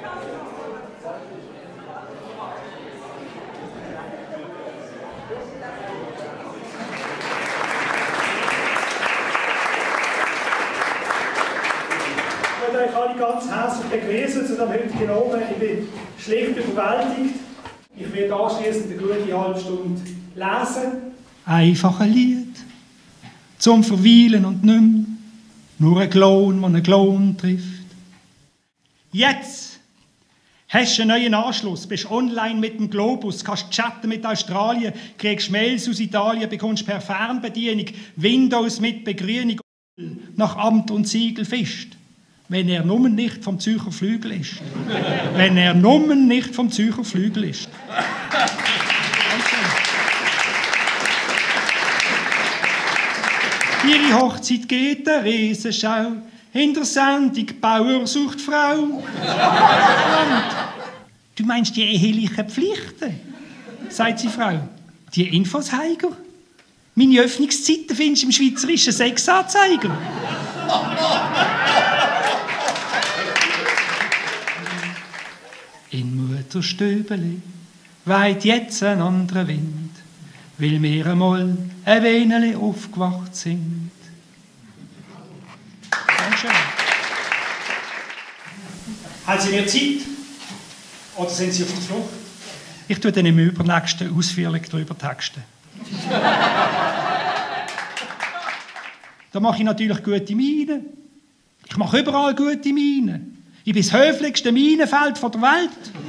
Ich möchte euch alle ganz herzlich begrüßen zu dem heutigen Abend. Ich bin schlicht überwältigt. Ich werde anschliessend eine gute halbe Stunde lesen. Einfach ein Lied zum Verweilen und nicht nur ein Klon, der einen Klon trifft. Jetzt hast du einen neuen Anschluss, bist online mit dem Globus, kannst chatten mit Australien, kriegst Mails aus Italien, bekommst per Fernbedienung Windows mit Begrünung nach Amt und Siegel fischt. Wenn er nur nicht vom Zürcher Flügel ist. Wenn er nur nicht vom Zürcher Flügel ist. Ihre Hochzeit geht eine Riesenschau. In der Sendung Bauer sucht Frau. Und du meinst die ehelichen Pflichten? Sagt die Frau. Die Infos, Heiger? Meine Öffnungszeiten findest du im Schweizerischen Sexanzeiger. In Mutterstübeli weht jetzt ein anderer Wind, weil wir einmal ein wenig aufgewacht sind. Dankeschön. Haben Sie mehr Zeit? Oder sind Sie auf der Flucht? Ich tue dann im Übernächsten ausführlich darüber texten. Da mache ich natürlich gute Mienen. Ich mache überall gute Mienen. Ich bin das höflichste Minenfeld der Welt.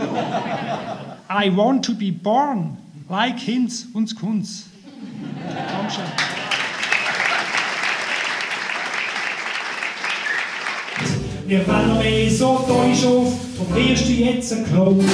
I want to be born like Hinz und Kunz. Komm schon. Wir wollen noch mehr so täusch auf, darum wirst du jetzt ein Klon.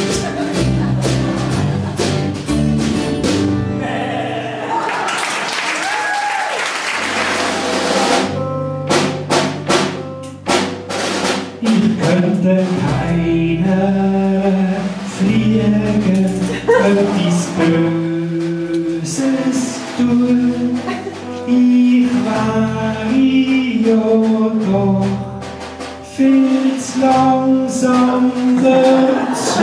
Könnte keiner fliegen, etwas Böses tun. Ich wäre ja doch viel zu langsam dazu.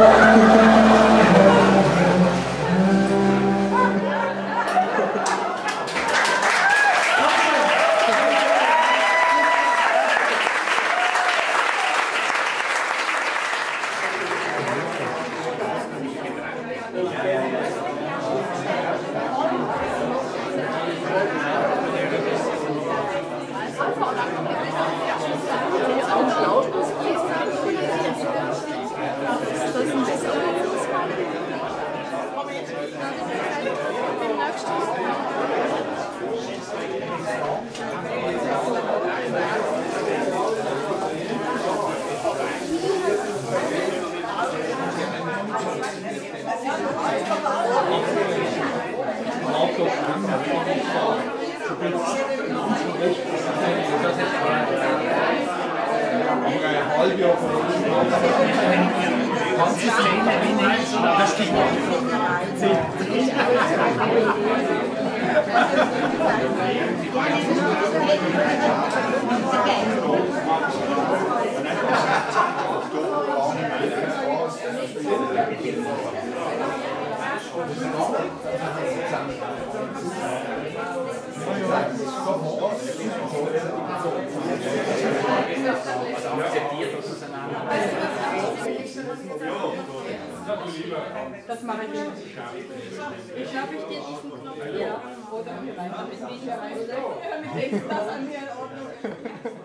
Das mache ich nicht. Ich schaffe ich dir diesen Knopf hier. Oder mit Sicherheit. Mit rechts das an mir in Ordnung.